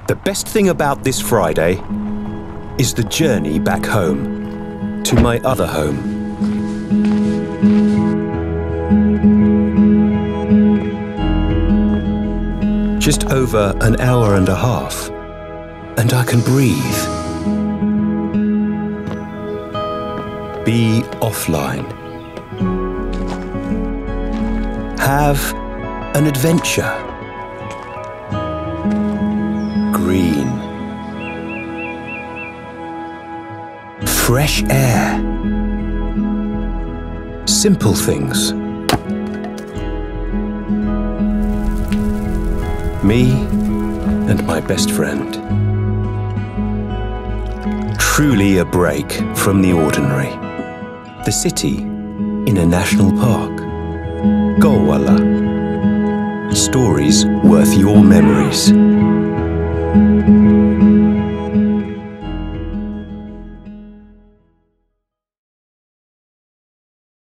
The best thing about this Friday is the journey back home, to my other home. Just over an hour and a half, and I can breathe. Be offline. Have an adventure. Green. Fresh air. Simple things. Me and my best friend. Truly a break from the ordinary. The city in a national park. Kouvola. Stories worth your memories.